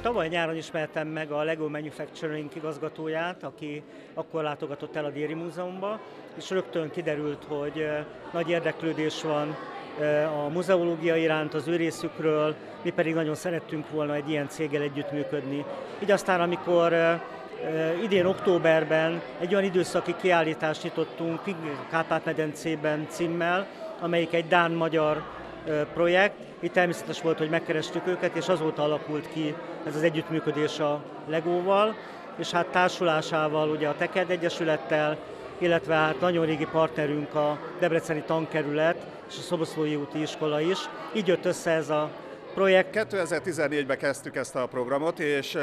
Tavaly nyáron ismertem meg a Lego Manufacturing igazgatóját, aki akkor látogatott el a Déri Múzeumba, és rögtön kiderült, hogy nagy érdeklődés van a muzeológia iránt, az ő részükről, mi pedig nagyon szerettünk volna egy ilyen céggel együttműködni. Így aztán, amikor idén októberben egy olyan időszaki kiállítást nyitottunk Kárpát-medencében címmel, amelyik egy dán-magyar projekt. Itt természetes volt, hogy megkerestük őket, és azóta alakult ki ez az együttműködés a Legóval, és hát társulásával, ugye a Tekerd Egyesülettel, illetve hát nagyon régi partnerünk a Debreceni Tankerület és a Szoboszlói úti iskola is. Így jött össze ez a projekt. 2014-ben kezdtük ezt a programot, és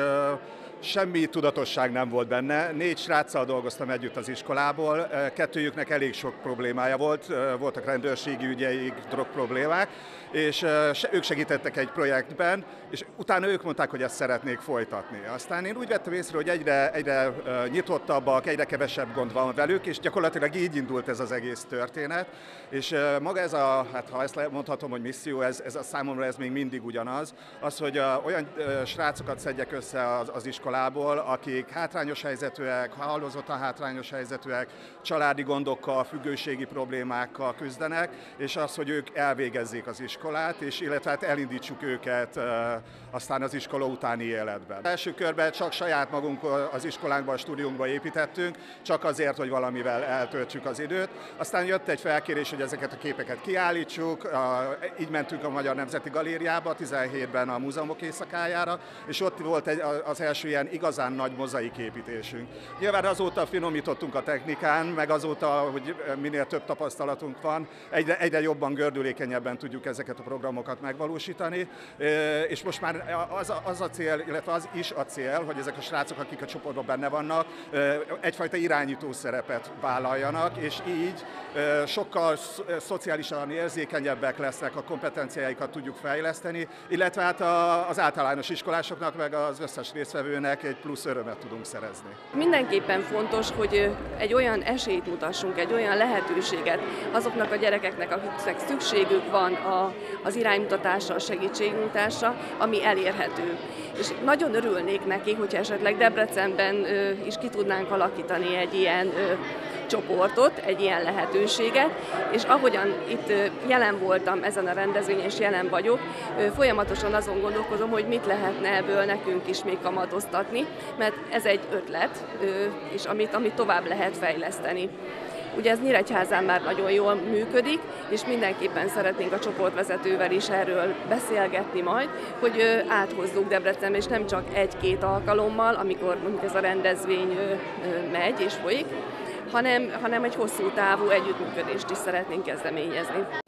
semmi tudatosság nem volt benne. 4 sráccal dolgoztam együtt az iskolából, kettőjüknek elég sok problémája volt, voltak rendőrségi ügyeik, drogproblémák, és ők segítettek egy projektben, és utána ők mondták, hogy ezt szeretnék folytatni. Aztán én úgy vettem észre, hogy egyre nyitottabbak, egyre kevesebb gond van velük, és gyakorlatilag így indult ez az egész történet. És maga ez a, hát ha ezt mondhatom, hogy misszió, ez a számomra ez még mindig ugyanaz, az, hogy olyan srácokat szedjek össze az iskolából, akik hátrányos helyzetűek, hálózottan hátrányos helyzetűek, családi gondokkal, függőségi problémákkal küzdenek, és az, hogy ők elvégezzék az iskolát, és illetve hát elindítsuk őket aztán az iskola utáni életben. Első körben csak saját magunk az iskolánkban, a stúdiunkban építettünk, csak azért, hogy valamivel eltöltsük az időt. Aztán jött egy felkérés, hogy ezeket a képeket kiállítsuk, így mentünk a Magyar Nemzeti Galériába 17-ben a múzeumok éjszakájára, és ott volt az első ilyen igazán nagy mozaiképítésünk. Nyilván azóta finomítottunk a technikán, meg azóta, hogy minél több tapasztalatunk van, egyre jobban, gördülékenyebben tudjuk ezeket a programokat megvalósítani, és most már az a cél, illetve az is a cél, hogy ezek a srácok, akik a csoportban benne vannak, egyfajta irányító szerepet vállaljanak, és így sokkal szociálisan érzékenyebbek lesznek, a kompetenciáikat tudjuk fejleszteni, illetve hát az általános iskolásoknak, meg az összes résztvevőnek egy plusz örömet tudunk szerezni. Mindenképpen fontos, hogy egy olyan esélyt mutassunk, egy olyan lehetőséget azoknak a gyerekeknek, akiknek szükségük van az iránymutatásra, a segítségnyújtásra, ami elérhető. És nagyon örülnék neki, hogyha esetleg Debrecenben is ki tudnánk alakítani egy ilyen csoportot, egy ilyen lehetőséget, és ahogyan itt jelen voltam ezen a rendezvényen, és jelen vagyok, folyamatosan azon gondolkozom, hogy mit lehetne ebből nekünk is még kamatoztatni, mert ez egy ötlet, és amit tovább lehet fejleszteni. Ugye ez Nyíregyházán már nagyon jól működik, és mindenképpen szeretnénk a csoportvezetővel is erről beszélgetni majd, hogy áthozzuk Debrecenbe, és nem csak 1-2 alkalommal, amikor mondjuk ez a rendezvény megy és folyik, hanem egy hosszú távú együttműködést is szeretnénk kezdeményezni.